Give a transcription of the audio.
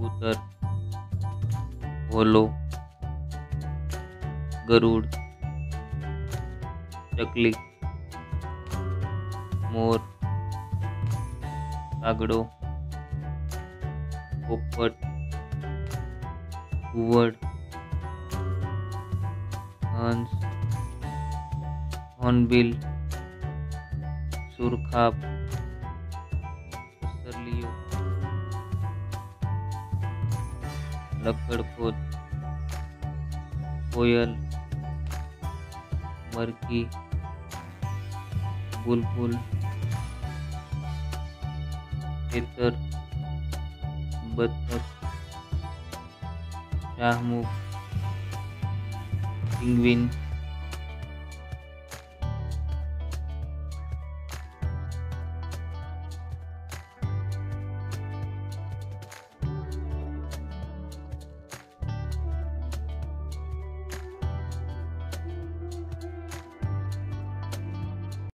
कबूतर, भोलो, गरुड़, चकली, मोर, कागड़ो, पोपट, कुवड़, हंस, हॉर्नबिल, सुरखाब, सरलियो, लकड़खोद, कोयल, मरकी, बुलबुल, तेतर, बतख, शाहमुख, पेंगुइन,